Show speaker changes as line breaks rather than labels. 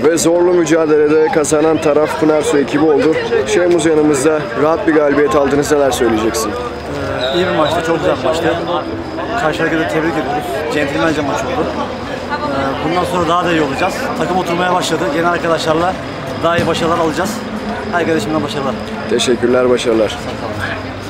Ve zorlu mücadelede kazanan taraf Pınarsu ekibi oldu. Şeyhmuz yanımızda, rahat bir galibiyet aldınız, neler söyleyeceksin?
İyi bir maçtı, çok güzel bir maçtı. Karşı hareketi tebrik ediyoruz. Centilmence maç oldu. Bundan sonra daha da iyi olacağız. Takım oturmaya başladı. Yeni arkadaşlarla daha iyi başarılar alacağız. Herkese şimdiden başarılar.
Teşekkürler, başarılar.
Sağ olun.